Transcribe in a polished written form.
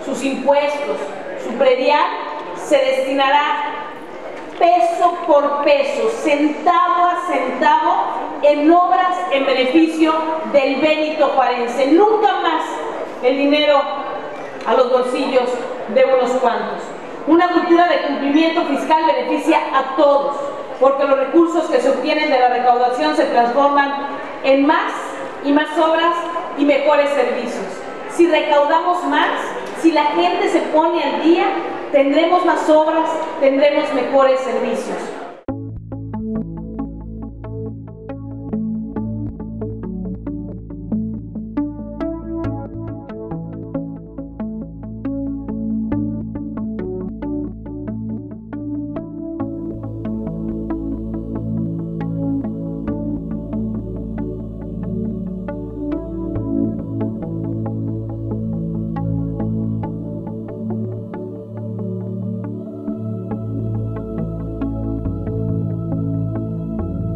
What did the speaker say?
sus impuestos, su predial, se destinará peso por peso, centavo a centavo, en obras en beneficio del Benito Juarense. Nunca más el dinero a los bolsillos de unos cuantos. Una cultura de cumplimiento fiscal beneficia a todos, porque los recursos que se obtienen de la recaudación se transforman en más y más obras y mejores servicios. Si recaudamos más, si la gente se pone al día, tendremos más obras, tendremos mejores servicios.